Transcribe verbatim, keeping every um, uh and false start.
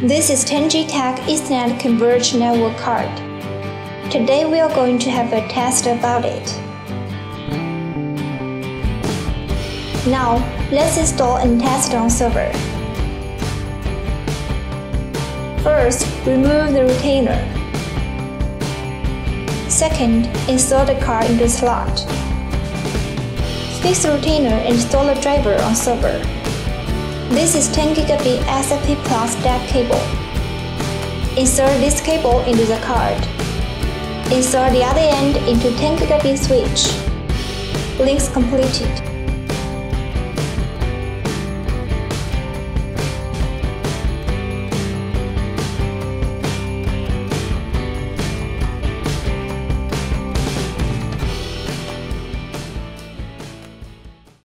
This is ten G Tech Ethernet Converged Network card. Today we are going to have a test about it. Now, let's install and test on server. First, remove the retainer. Second, insert the card into the slot. Fix the retainer and install the driver on server. This is ten gigabit S F P plus D A C cable. Insert this cable into the card. Insert the other end into ten gigabit switch. Links completed.